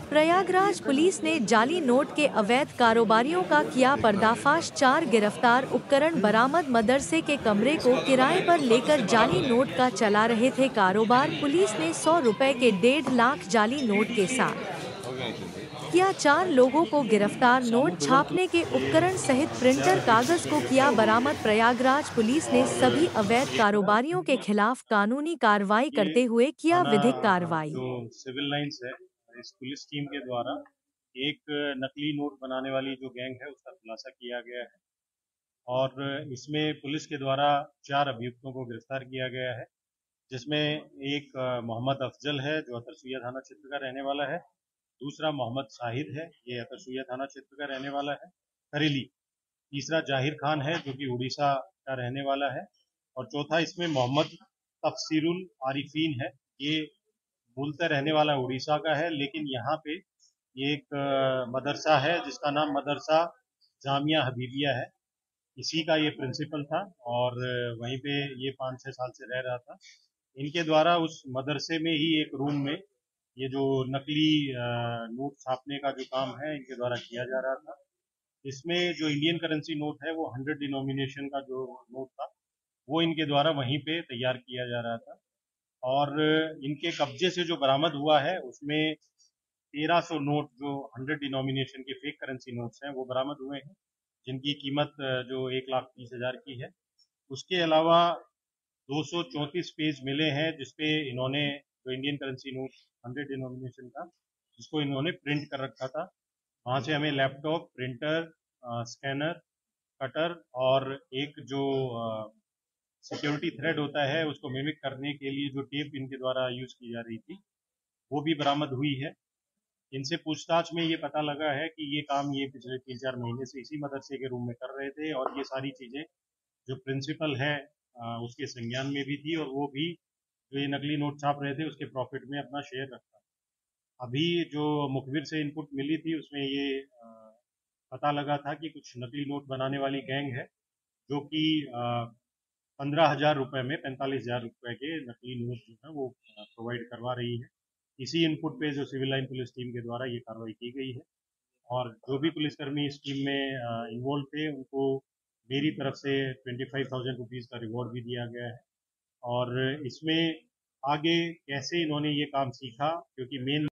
Prayagraj police ने जाली note के अवैध कारोबारियों का किया पर्दाफाश। 4 गिरफ्तार। उपकरण बरामद। मदरसे के कमरे को किराए पर लेकर जाली नोट का चला रहे थे कारोबार। पुलिस ने 100 रुपए के 1.5 लाख जाली नोट के साथ किया 4 लोगों को गिरफ्तार। नोट छापने के उपकरण सहित प्रिंटर कागज को किया बरामद। प्रयागराज पुलिस ने सभी अवैध कारोबारियों के खिलाफ कानूनी कार्रवाई करते हुए किया विधिक कार्रवाई। जो सिविल लाइंस है, इस पुलिस टीम के द्वारा एक नकली नोट बनाने वाली जो गैंग है उसका खुलासा किया गया है और इसमें पुलिस के द्वारा 4 अभियुक्तों को गिरफ्तार किया गया है, जिसमें एक मोहम्मद अफजल है जो अतरसुइया थाना क्षेत्र का रहने वाला है। दूसरा मोहम्मद शाहिद है, ये अतरसुइया थाना क्षेत्र का रहने वाला है, करेली। तीसरा जाहिर खान है जो कि उड़ीसा का रहने वाला है और चौथा इसमें मोहम्मद तफसीरुल आरिफीन है। ये मूलतः रहने वाला उड़ीसा का है, लेकिन यहाँ पे ये एक मदरसा है जिसका नाम मदरसा जामिया हबीबिया है। इसी का ये प्रिंसिपल था और वहीं पे ये 5-6 साल से रह रहा था। इनके द्वारा उस मदरसे में ही एक रूम में ये जो नकली नोट छापने का जो काम है इनके द्वारा किया जा रहा था। इसमें जो इंडियन करेंसी नोट है वो 100 डिनोमिनेशन का जो नोट था वो इनके द्वारा वहीं पे तैयार किया जा रहा था और इनके कब्जे से जो बरामद हुआ है उसमें 1300 नोट जो 100 डिनोमिनेशन के फेक करेंसी नोट्स हैं वो बरामद हुए हैं, जिनकी कीमत जो 1,30,000 की है। उसके अलावा 234 पेज मिले हैं जिसपे इन्होंने जो इंडियन करेंसी नोट 100 डिनोमिनेशन का जिसको इन्होंने प्रिंट कर रखा था। वहाँ से हमें लैपटॉप, प्रिंटर, स्कैनर, कटर और एक जो सिक्योरिटी थ्रेड होता है उसको मिमिक करने के लिए जो टेप इनके द्वारा यूज की जा रही थी वो भी बरामद हुई है। इनसे पूछताछ में ये पता लगा है कि ये काम ये पिछले 3-4 महीने से इसी मदरसे के रूम में कर रहे थे और ये सारी चीजें जो प्रिंसिपल है उसके संज्ञान में भी थी और वो भी जो ये नकली नोट छाप रहे थे उसके प्रॉफिट में अपना शेयर रखा। अभी जो मुखबिर से इनपुट मिली थी उसमें ये पता लगा था कि कुछ नकली नोट बनाने वाली गैंग है जो कि 15,000 रुपए में 45,000 रुपए के नकली नोट जो है वो प्रोवाइड करवा रही है। इसी इनपुट पे जो सिविल लाइन पुलिस टीम के द्वारा ये कार्रवाई की गई है और जो भी पुलिसकर्मी इस टीम में इन्वॉल्व थे उनको मेरी तरफ से 25,000 रुपीज़ का रिवॉर्ड भी दिया गया है और इसमें आगे कैसे इन्होंने ये काम सीखा, क्योंकि मेन